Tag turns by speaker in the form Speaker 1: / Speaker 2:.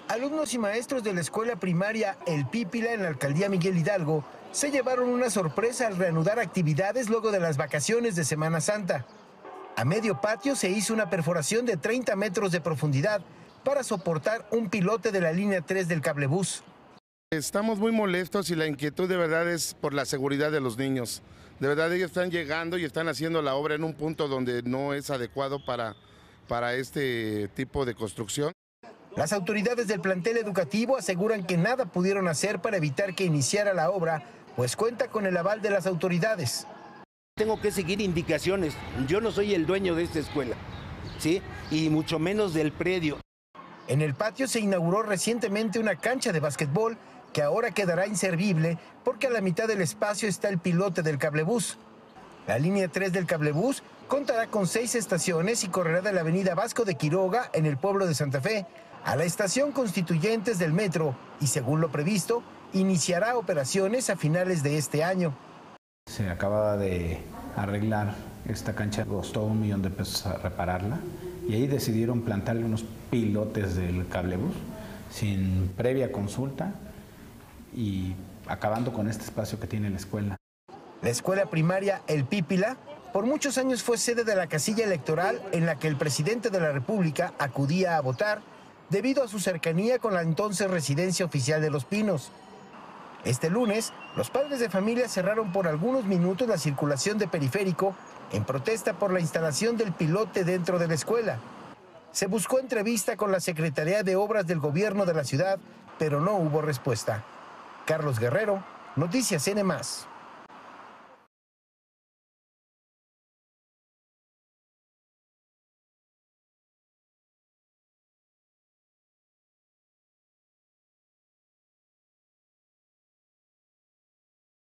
Speaker 1: Alumnos y maestros de la escuela primaria El Pípila en la alcaldía Miguel Hidalgo se llevaron una sorpresa al reanudar actividades luego de las vacaciones de Semana Santa. A medio patio se hizo una perforación de 30 metros de profundidad para soportar un pilote de la línea 3 del cablebús.
Speaker 2: Estamos muy molestos y la inquietud de verdad es por la seguridad de los niños. De verdad ellos están llegando y están haciendo la obra en un punto donde no es adecuado para este tipo de construcción.
Speaker 1: Las autoridades del plantel educativo aseguran que nada pudieron hacer para evitar que iniciara la obra, pues cuenta con el aval de las autoridades.
Speaker 3: Tengo que seguir indicaciones. Yo no soy el dueño de esta escuela, ¿sí? Y mucho menos del predio.
Speaker 1: En el patio se inauguró recientemente una cancha de básquetbol que ahora quedará inservible porque a la mitad del espacio está el pilote del cablebús. La línea 3 del cablebús contará con 6 estaciones y correrá de la avenida Vasco de Quiroga en el pueblo de Santa Fe a la estación Constituyentes del metro y, según lo previsto, iniciará operaciones a finales de este año.
Speaker 4: Se acababa de arreglar esta cancha, costó $1 millón a repararla y ahí decidieron plantarle unos pilotes del cablebús sin previa consulta y acabando con este espacio que tiene la escuela.
Speaker 1: La escuela primaria El Pípila por muchos años fue sede de la casilla electoral en la que el presidente de la República acudía a votar debido a su cercanía con la entonces residencia oficial de Los Pinos. Este lunes, los padres de familia cerraron por algunos minutos la circulación de Periférico en protesta por la instalación del pilote dentro de la escuela. Se buscó entrevista con la Secretaría de Obras del Gobierno de la ciudad, pero no hubo respuesta. Carlos Guerrero, Noticias N+.